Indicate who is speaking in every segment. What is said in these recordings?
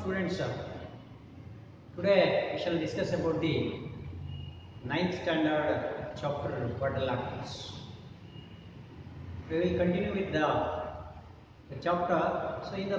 Speaker 1: students, today we shall discuss about the ninth standard chapter quadrilaterals. We will continue with the chapter. So in the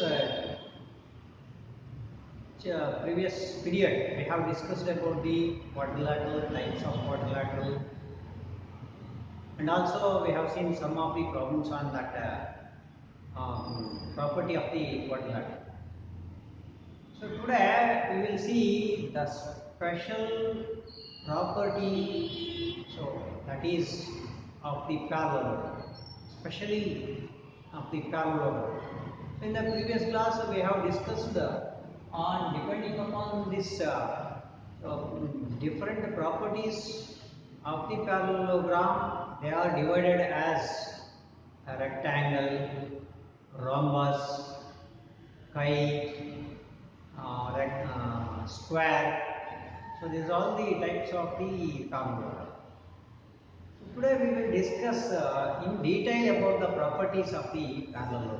Speaker 1: previous period we have discussed about the quadrilateral, types of quadrilateral, and also we have seen some of the problems on that property of the quadrilateral. So today we will see the special property, so that is of the parallelogram, especially of the parallelogram. So in the previous class we have discussed on depending upon this different properties of the parallelogram, they are divided as a rectangle, rhombus, kite, square. So these are all the types of the parallelogram. So today we will discuss in detail about the properties of the parallelogram.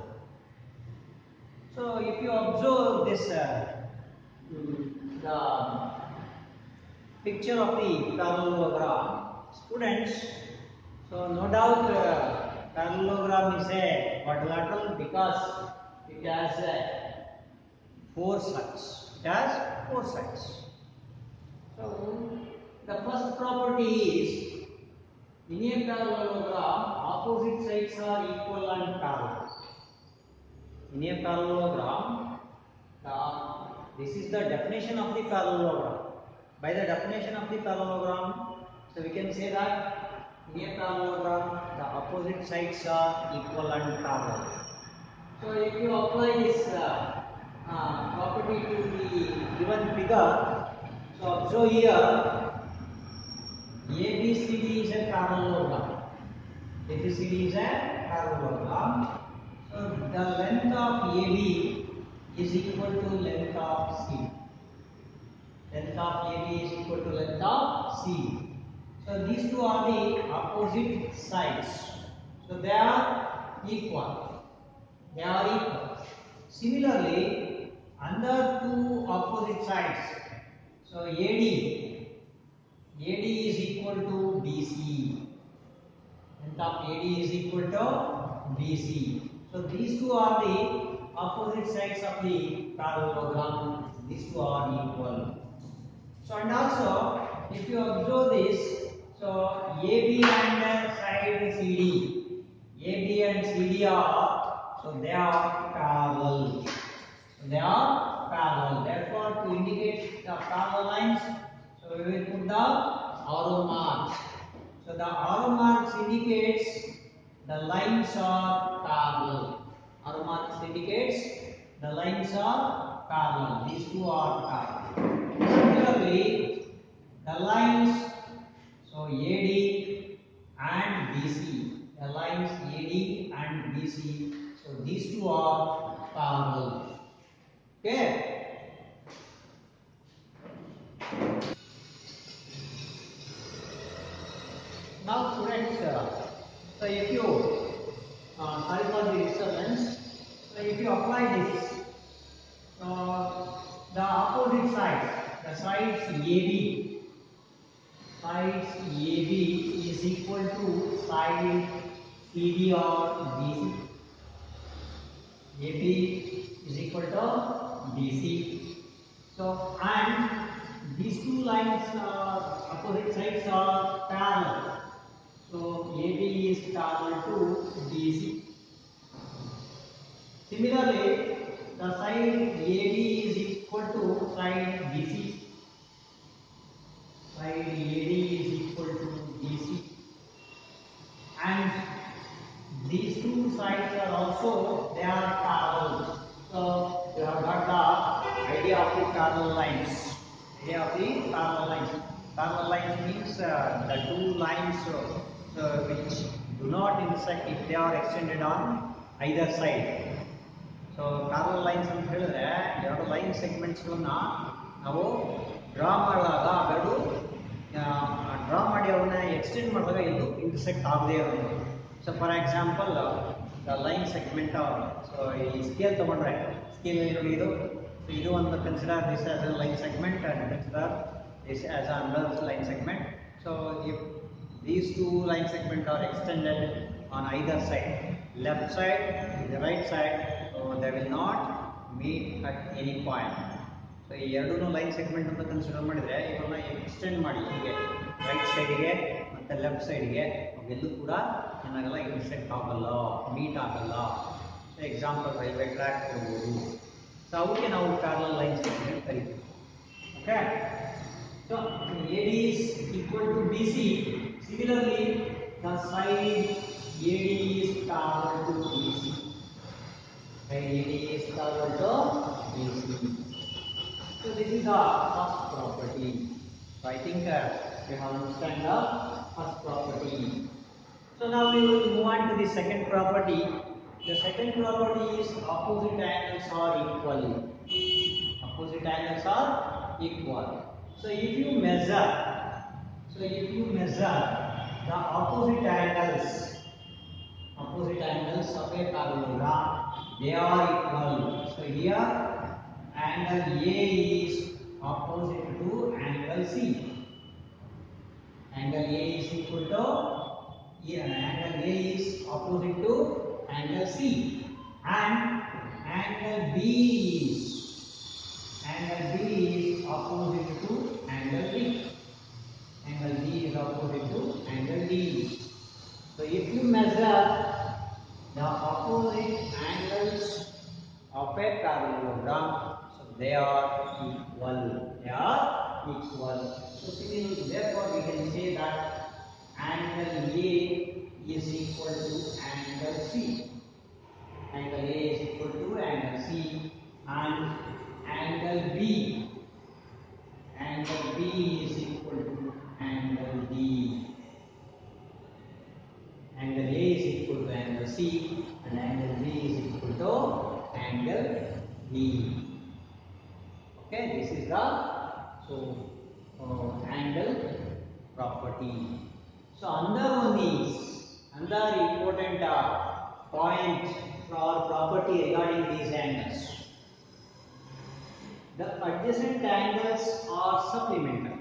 Speaker 1: So if you observe this the picture of the parallelogram, students, so no doubt parallelogram is a quadrilateral because it has four sides. It has four sides. So the first property is in a parallelogram opposite sides are equal and parallel. In a parallelogram, this is the definition of the parallelogram. By the definition of the parallelogram, so we can say that in a parallelogram the opposite sides are equal and parallel. So if you apply this property to the given figure, so observe here ABCD is a parallelogram. ABCD is a parallelogram. So the length of AB is equal to length of CD. Length of AB is equal to length of CD. So these two are the opposite sides. So they are equal. They are equal. Similarly, under two opposite sides, so AD is equal to BC. Length of AD is equal to BC. So these two are the opposite sides of the parallelogram. These two are equal. So and also, if you observe this, so AB and side CD, AB and CD are, so they are parallel. So they are parallel. Therefore, to indicate the parallel lines, so we will put the arrow marks. So the arrow marks indicates the lines are parallel. Arrow marks indicates the lines are parallel. These two are parallel. Similarly, the lines, so AD and BC, the lines AD and BC, so these two are parallel. Okay. Now students, so if you, sorry for the disturbance, so if you apply this, the opposite sides, the sides AB is equal to side CD or BC. AB is equal to BC. So and these two lines, opposite sides are parallel. So AB is parallel to BC. Similarly, the side AB is equal to side BC. Side AD is equal to BC. And these two sides are also, they are parallel. So you have got the idea of the parallel lines. Idea of the parallel lines. Parallel lines means the two lines which do not intersect if they are extended on either side. So parallel lines ಅಂತ ಹೇಳಿದ್ರೆ ಎರಡು line segments ಗಳನ್ನ ನಾವು draw ಮಾಡಿದಾಗ ಅವೆರಡು draw ಮಾಡಿ ಅವನ್ನ extend ಮಾಡಿದಾಗ ಇದು ಇಂಟರ್ಸೆಕ್ಟ್ ಆಗದೇ ಇರೋದು. So for example the line segment, so ಈ ಸ್ಕೇಲ್ ತಗೊಂಡ್ರೆ ಸ್ಕೇಲ್ ನೋಡಿ ಇದು So you want to consider this as a line segment and consider this as another line segment. So if these two line segments are extended on either side, left side, the right side, so they will not meet at any point. So ಈ ಎರಡೂ line segment ಅಂತ consider ಮಾಡಿದ್ರೆ ಇವನ್ನ extend ಮಾಡಿ ಹೀಗೆ right ಸೈಡ್ಗೆ ಮತ್ತು left ಸೈಡ್ಗೆ ಅವೆಲ್ಲೂ ಕೂಡ ಏನಾಗಲ್ಲ ಇಂಟರ್ಸೆಕ್ಟ್ ಆಗಲ್ಲ, ಮೀಟ್ ಆಗಲ್ಲ. ಸೊ ಎಕ್ಸಾಂಪಲ್ ರೈಲ್ವೆ ಟ್ರ್ಯಾಕ್ ಕೊಡ್ಬೋದು. ಸೊ ಅವಕ್ಕೆ ನಾವು ಪ್ಯಾರಲಲ್ ಲೈನ್ಸ್ ಅಂತ ಕರಿತೀವಿ. Okay, so AD is equal to BC. Similarly, the side AD is parallel to BC. Side AD is parallel to BC. So this is the first property. So I think you have understand the first property. So now we will move on to the second property. The second property is opposite angles are equal. Opposite angles are equal. So if you measure the opposite angles of a parallelogram, they are equal. So here angle A is opposite to angle C. Angle A is equal to angle A is opposite to angle C, and angle B is opposite to angle D. Angle B is opposite to angle D. So if you measure the opposite angles of a parallelogram, so they are equal. So similarly, therefore we can say that angle A is equal to angle C. Angle A is equal to angle C, and angle B is equal to angle D. Angle A is equal to angle C, and angle B is equal to angle D. Okay, this is the angle property. So another important point or property regarding these angles. The adjacent angles are supplementary.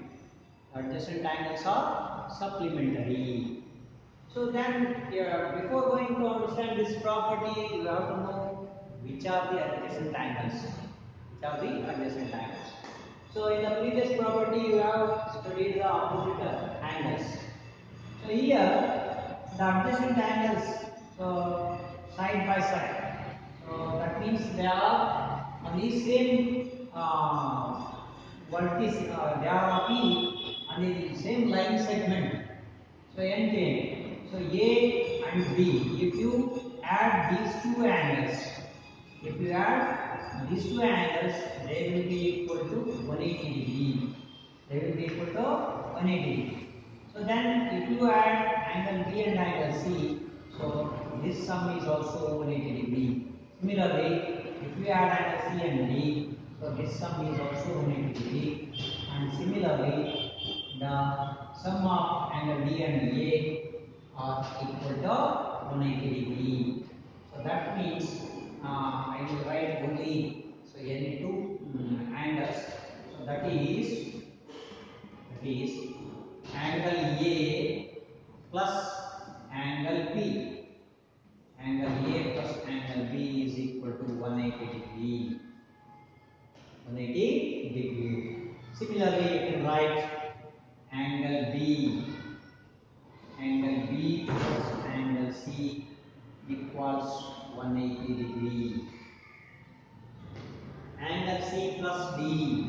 Speaker 1: So then, before going to understand this property, you have to know which are the adjacent angles. So in the previous property, you have studied the opposite angles. So here, the adjacent angles, so side by side. So that means they are on the same vertice. They are on the same line segment. So NK. So A and B. If you add these two angles, they will be equal to 180 degree. So then, if you add angle B and angle C, so this sum is also 180 degree. Similarly, if you add angle C and D, so this sum is also 180 degree. And similarly, the sum of angle D and A are equal to 180 degree. So that means I will write only any two angles. So that is angle A plus angle B. Angle A plus angle B is equal to 180 degree. Similarly, you can write angle B plus angle C equals 180 degree. Angle C plus D.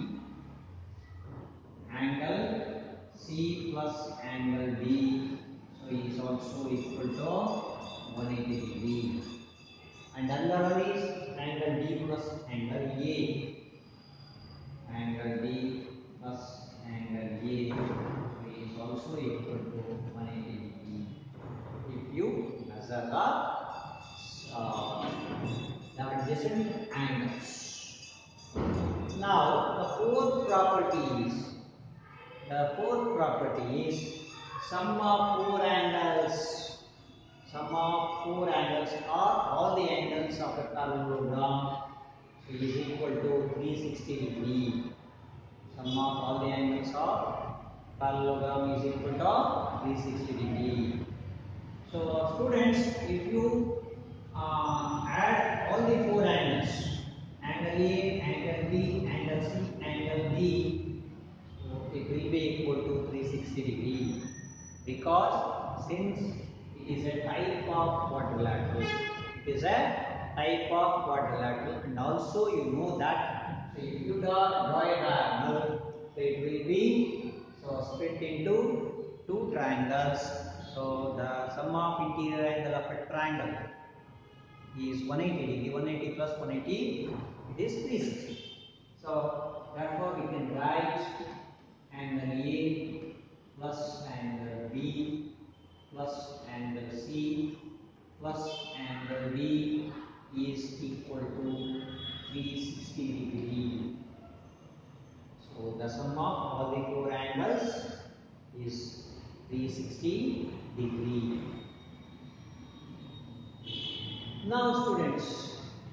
Speaker 1: Angle C plus angle D, so is also equal to 180 degree. And another one is angle D plus angle A. Angle D plus angle A is also equal to 180 degree. If you measure the adjacent angles. Now the fourth property is sum of four angles. Sum of four angles are all the angles of a parallelogram. is equal to 360 degree. Sum of all the angles of parallelogram is equal to 360 degree. So students, if you add all the four angles, angle A, angle B, angle C, angle D, so it will be equal to 360 degree, because since it is a type of quadrilateral, it is a type of quadrilateral, and also you know that, so if you draw a diagonal, so it will be split into two triangles. So the sum of interior angle of a triangle is 180 degree. 180 plus 180, it is 360. So therefore we can write angle A plus angle B plus angle C plus angle D is equal to 360 degree. So the sum of all the four angles is 360 degree. Now students,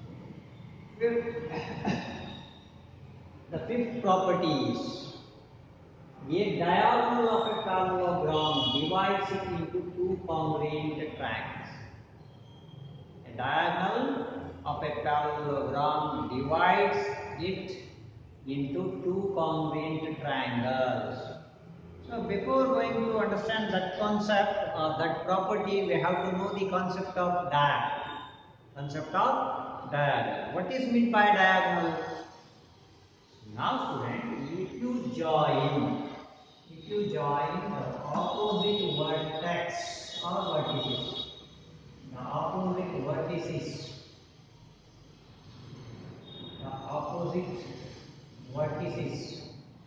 Speaker 1: the fifth property is a diagonal of a parallelogram divides it into two congruent triangles. A diagonal of a parallelogram divides it into two congruent triangles. So before going to understand that concept or that property, we have to know the concept of diagonal. Concept of diagonal. What is meant by diagonal? Now student, if you join the opposite vertex or vertices, the opposite vertices, the opposite vertices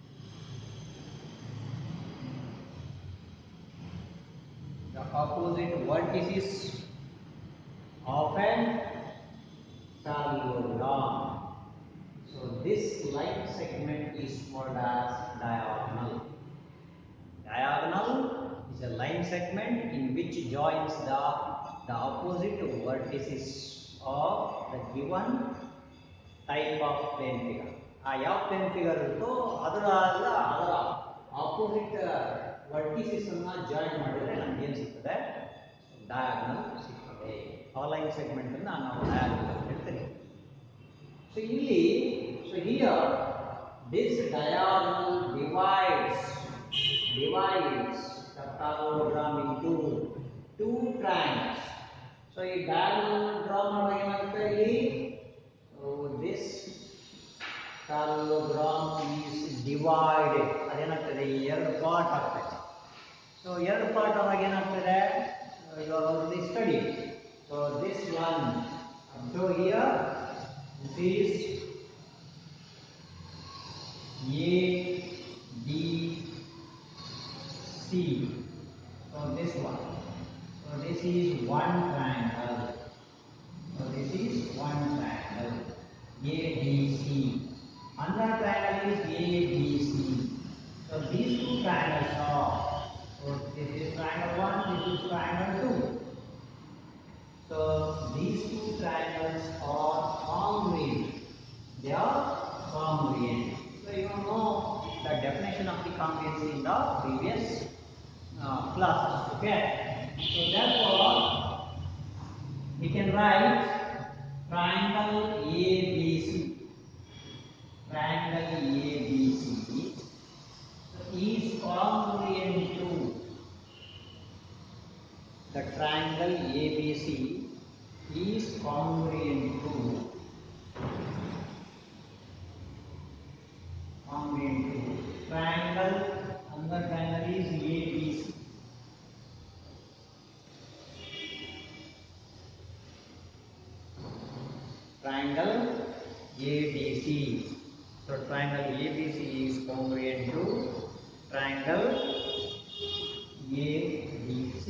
Speaker 1: the opposite vertices of a parallelogram. So this line segment is called as diagonal. Diagonal is a line segment in which joins the opposite vertices of the given type of plane figure. ಯಾವ plane figure ಇರುತ್ತೋ ಅದರ opposite vertices ಅನ್ನು join ಮಾಡಿದ್ರೆ ನಮಗೆ ಏನು ಸಿಗ್ತದೆ? Diagonal ಸಿಗ್ತದೆ. ಆ ಲೈನ್ ಸೆಗ್ಮೆಂಟ್ ಅನ್ನು ನಾವು ಡಯಾಗೋನಲ್ ಅಂತ ಹೇಳ್ತೀವಿ. So here this diagonal divides the parallelogram into two triangles. So ಈ diagonal draw ಮಾಡುವಾಗ ಏನಾಗುತ್ತೆ ಇಲ್ಲಿ? So this parallelogram is divided. ಅದೇನಾಗ್ತದೆ? ಈ ಎರಡು ಪಾರ್ಟ್ ಆಗ್ತದೆ. So ಎರಡು ಪಾರ್ಟ್ ಆದಾಗ ಏನಾಗ್ತದೆ? You are already studied. So this one, so here this is A, B, C. So this one. So this is one triangle. So this is one triangle. A, B, C. Another triangle is A, B, C. So these two triangles are. So this is triangle 1, this is triangle 2. So these two triangles are congruent. They are congruent. So you know the definition of the congruency in the previous classes. Okay. So therefore we can write triangle ABC. Triangle ABC is congruent to the triangle ABC is congruent to triangle, another triangle is ABC. Triangle ABC. So triangle ABC is congruent to triangle ABC.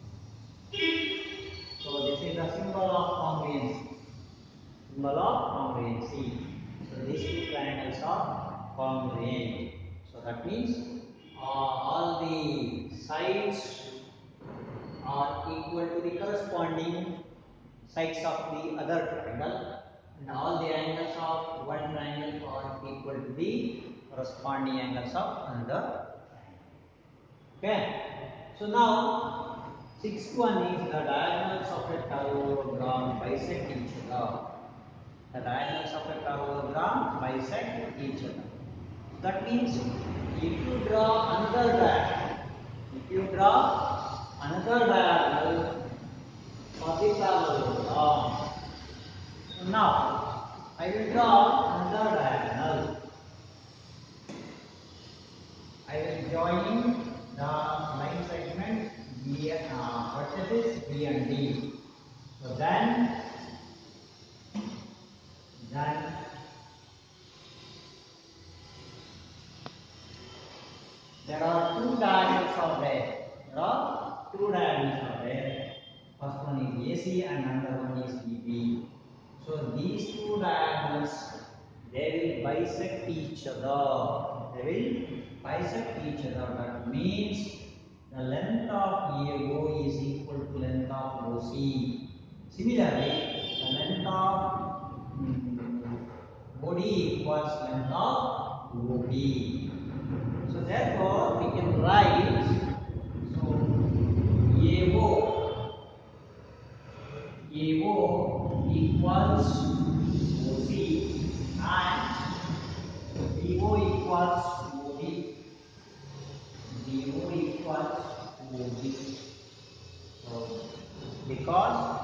Speaker 1: So this is the symbol of congruency. Symbol of congruency. So these two triangles are congruent. So that means all the sides are equal to the corresponding sides of the other triangle, and all the angles of one triangle are equal to the corresponding angles of another. Okay. So now sixth one is the diagonals of a parallelogram bisect each other. The diagonals of a parallelogram bisect each other. That means if you draw another diagonal, if you draw another diagonal for the parallelogram, so now I will draw another diagonal. I will join the line segment B, vertices B and D. So then there are two diagonals are there. There are two diagonals are there. First one is AC and another one is BB. So these two diagonals, they will bisect each other. They will bisect each other. That means the length of AO is equal to length of OC. Similarly, the length of OD equals length of OB. So therefore, we can write AO equals OC and BO equals OD. BO equals OD. So because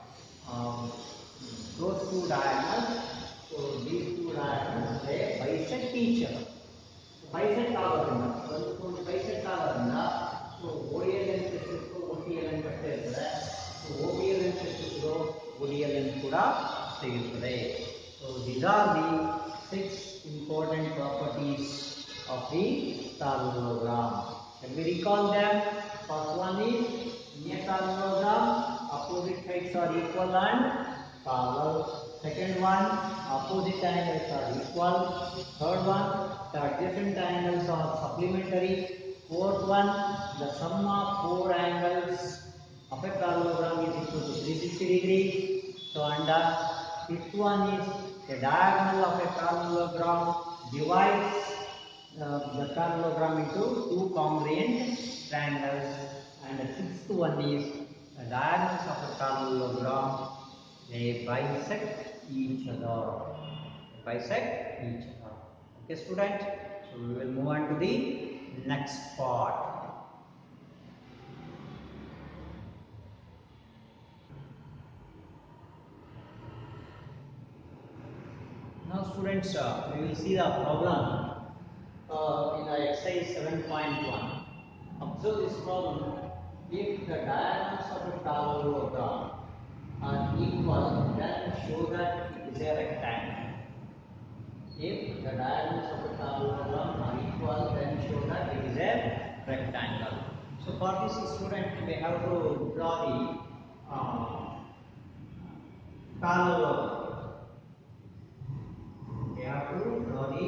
Speaker 1: those two diagonals, so these two diagonals they bisect each other. Bisect ಆಗೋದ್ರಿಂದ ಒಂದು bisect ಆಗೋದ್ರಿಂದ so ODL ಅಂತ ಎಷ್ಟು OCL ಅಂತ ಅಷ್ಟೇ ಇರ್ತದೆ. So OBL ಅಂತ ಎಷ್ಟು ODL ಅಂತ ಕೂಡ ಸಿಗುತ್ತದೆ. So these are the 6 important properties of the parallelogram. Can we recall them? First one is in a parallelogram opposite sides are equal and parallel. Second one, opposite angles are equal. Third one, the adjacent angles are supplementary. Fourth one, the sum of four angles of a parallelogram is equal to 360 degrees. So and the fifth one is the diagonal of a parallelogram divides the parallelogram into two congruent triangles. And the sixth one is the diagonals of a parallelogram, they bisect each other. Okay, student. So we will move on to the next part. Now, students, we will see the problem in the exercise 7.1. Observe this problem. If the diagonals of a parallelogram are equal, then show that it is a rectangle. If the diagonals of a parallelogram are equal, then show that it is a rectangle. So for this student, we have to draw the parallelogram. We have to draw the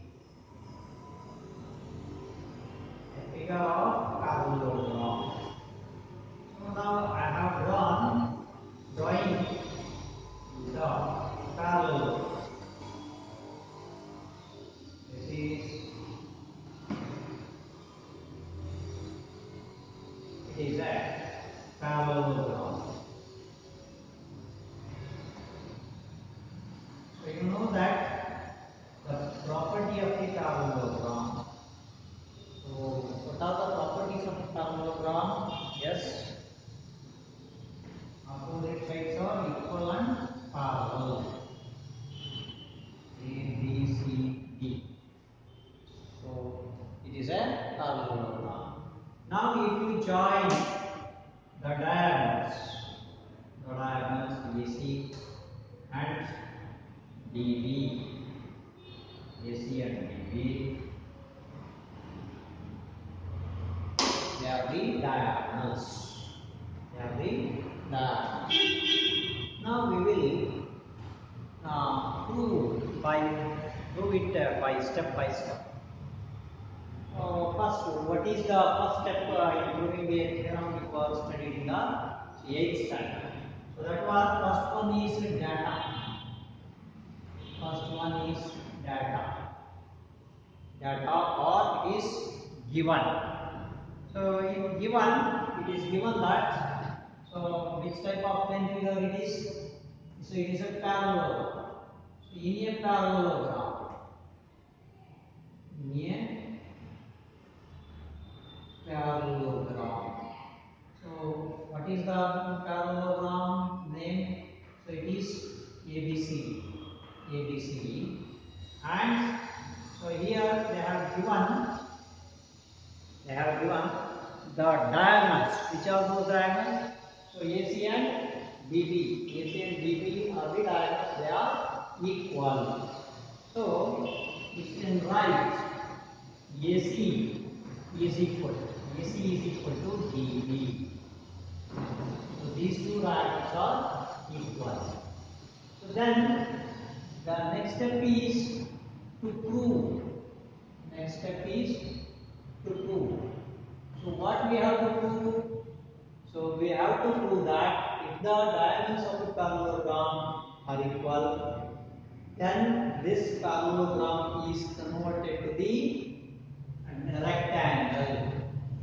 Speaker 1: figure of parallelogram. So now I have drawing the parallelogram. It is a parallelogram. So you know that the property of the parallelogram. So what are the properties of the parallelogram? Yes, opposite sides are equal and parallel. A, B, C, D. So it is a parallelogram. Now if you join the diagonals AC and DB, AC and DB, they are the diagonals. Now we will prove it by step. First, what is the first step in proving the theorem we were studied in the 8th standard? So that was first one is data. First one is data. Data or it is given. So in given, it is given that, so which type of plane figure it is? So it is a parallelogram. So in a parallelogram, so what is the parallelogram name? So it is ABCD. ABCD. And so here they have given the diagonals. Which are those diagonals? So AC and BP. AC and BP are the diagonals. They are equal. So we can write AC is equal. AC is equal to DB. So these two diagonals are equal. So then the next step is to prove. Next step is to prove. So what we have to prove? So we have to prove that if the diagonals of a parallelogram are equal, then this parallelogram is converted to the rectangle.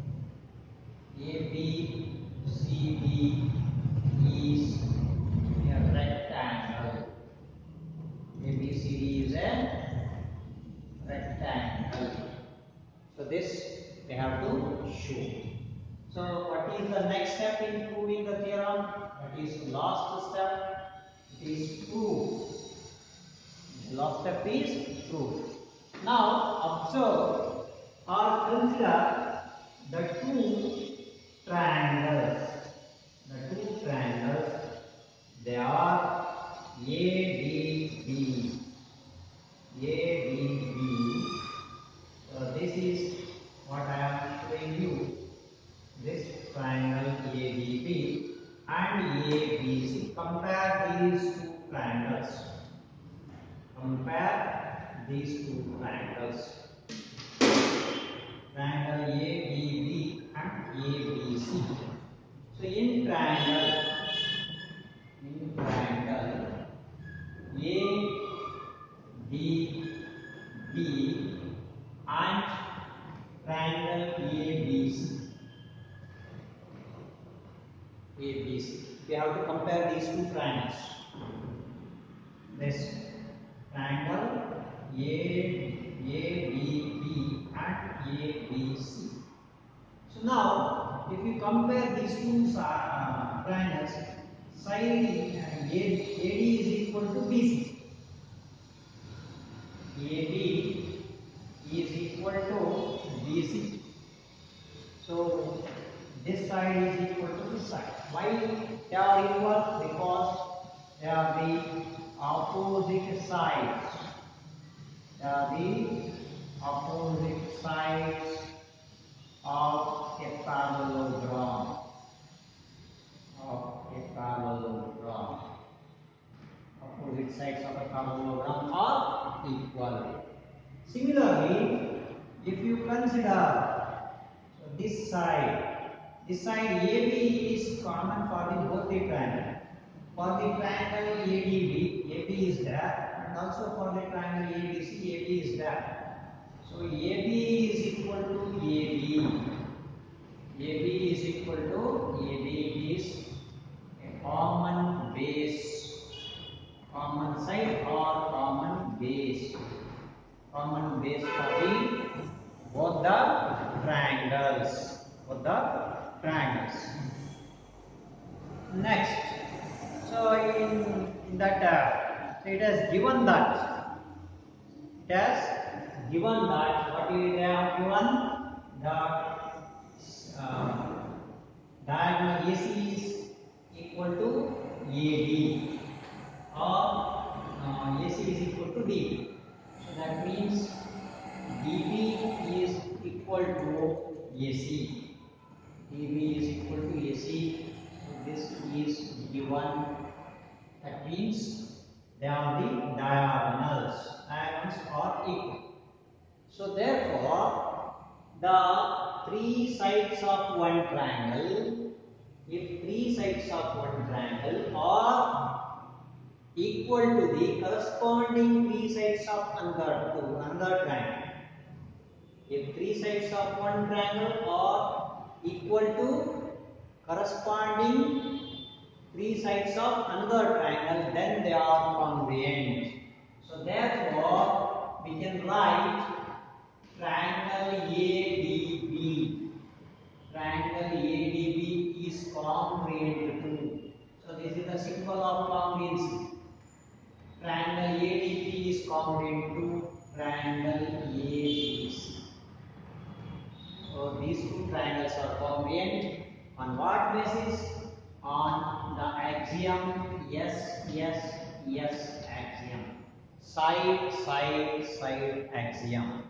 Speaker 1: ABCD is a rectangle. ABCD is a rectangle. So this we have to show. So what is the next step in proving the theorem? That is last step. It is proof. The last step is proof. Now observe or consider the two triangles. The two triangles, they are ADB. ADB. So this is what I am showing you. This triangle ADB and ABC. Compare these two triangles. Compare these two triangles. Triangle ADB and ABC. So in triangle ADB and triangle ABC. We have to compare these two triangles. This triangle ADB and ABC. So now, if you compare these two triangles, side AD is equal to BC. AD is equal to BC. So this side is equal to this side. Why they are equal? Because they are the opposite sides. They are the opposite sides of a parallelogram. Opposite sides of a parallelogram are equal. Similarly, if you consider this side AB is common for the both the triangle. For the triangle ADB, AB is there, and also for the triangle ABC, AB is there. So AB is equal to AB. AB is equal to AB. It is a common base, common side or common base for the both the triangles. Next, so in that so it has given that what they have given that diagonal AC is equal to AD or AC is equal to DB. So that means DB is equal to AC. DB is equal to AC. So this is given. That means they are the diagonals. Diagonals are equal. So therefore, the three sides of one triangle, if three sides of one triangle are equal to the corresponding three sides of another triangle. If three sides of one triangle are equal to corresponding three sides of another triangle, then they are congruent. So therefore, we can write triangle ADB. Triangle ADB is congruent to. So this is the symbol of congruency. Triangle ADB is congruent to triangle ABC. So these two triangles are congruent on what basis? On the axiom S axiom. Side axiom.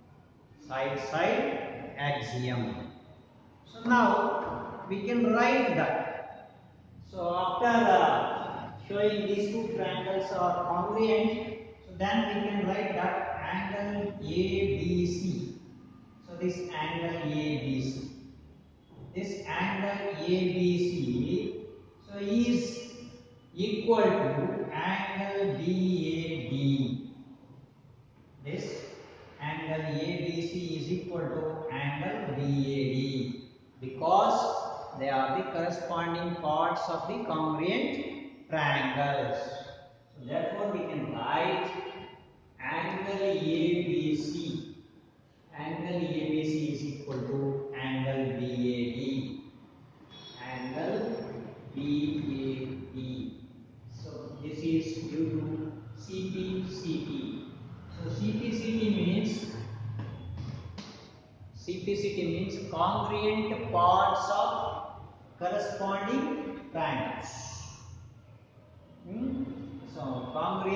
Speaker 1: Side axiom. So now we can write that. So after showing these two triangles are congruent, so then we can write that angle ABC. So this angle ABC. This angle ABC so is equal to angle BAD. This angle ABC is equal to angle BAD because they are the corresponding parts of the congruent triangles. So therefore we can write angle ABC. Angle ABC is equal to angle BAD. Angle BAD. So this is due to CPCT. So CPCT means congruent parts of corresponding triangles. So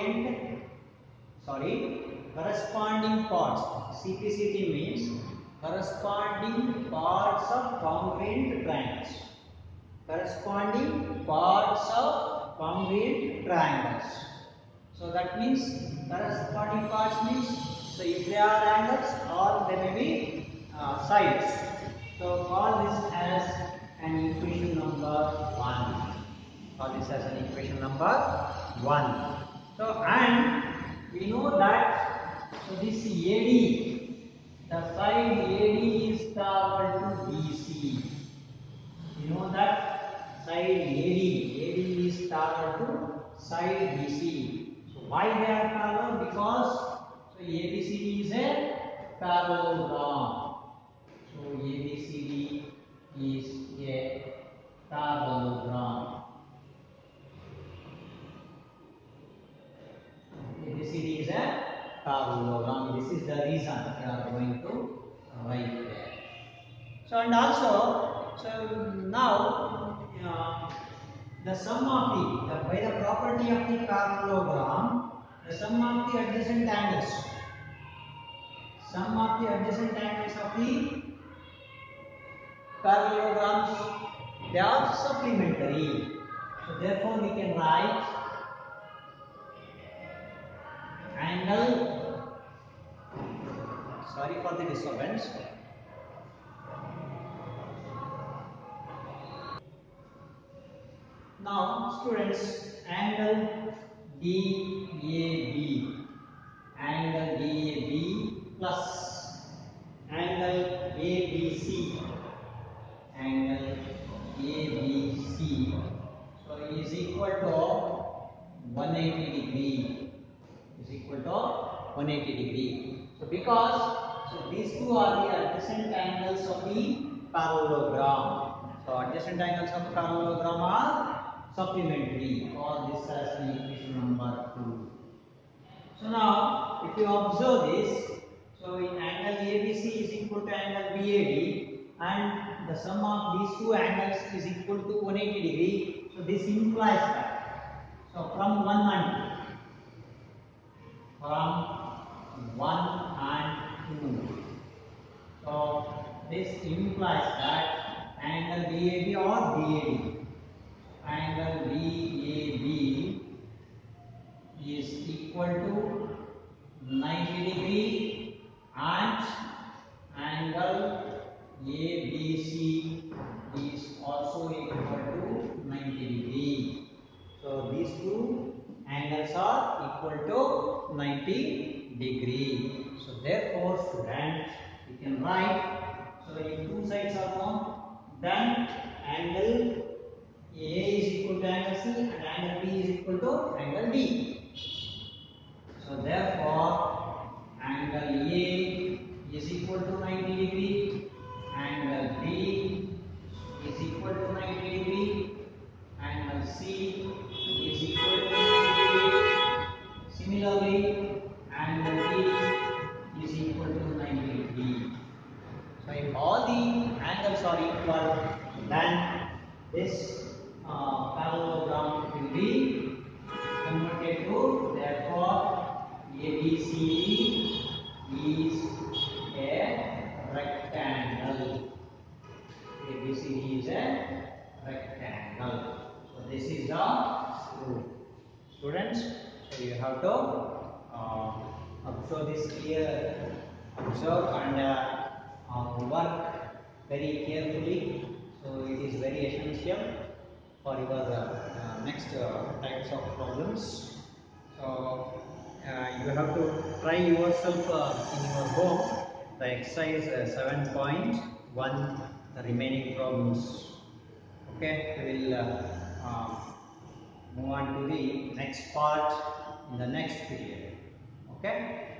Speaker 1: corresponding parts. CPCT means corresponding parts of congruent triangles. Corresponding parts of congruent triangles. So that means corresponding parts means so if they are angles or they may be sides. So call this as an equation number 1. Call this as an equation number 1. So and we know that so this AD, the side AD is parallel to BC. You know that side AD is parallel to side BC. So why they are parallel? Because so ABCD is a parallelogram. So ABCD is a parallelogram. ABCD is a parallelogram. This is the reason we are going to write there. So and also, so now the sum of by the property of the parallelogram, the sum of the adjacent angles, of the parallelograms, they are supplementary. So therefore, we can write angle. Sorry for the disturbance. Now, students, angle DAB, plus angle ABC, so is equal to 180 degree. So because so these two are the adjacent angles of the parallelogram. So adjacent angles of the parallelogram are supplementary. Call this as the equation number 2. So now, if you observe this, so in angle ABC is equal to angle BAD, and the sum of these two angles is equal to 180 degree. So this implies that. So from 1 and 2. So this implies that angle BAB or BAD. Angle BAB is equal to 90 degree and angle ABC is also equal to 90 degree. So these two angles angles are equal to 90 degree. So therefore students, you can write, so if two sides are known, then angle A is equal to angle C and angle B is equal to angle D. So therefore angle A is equal to 90 degree, angle B is equal to 90 degree, angle C is equal to 90 degree. Similarly, angle D is equal to 90 degree. So if all the angles are equal, then this parallelogram will be converted to, therefore ABCD is a rectangle. ABCD is a rectangle. So this is the proof. Students, so you have to observe this clear, observe and work very carefully. So it is very essential for your next types of problems. So you have to try yourself in your home the exercise 7.1 remaining problems. Okay, we will move on to the next part in the next period. Okay.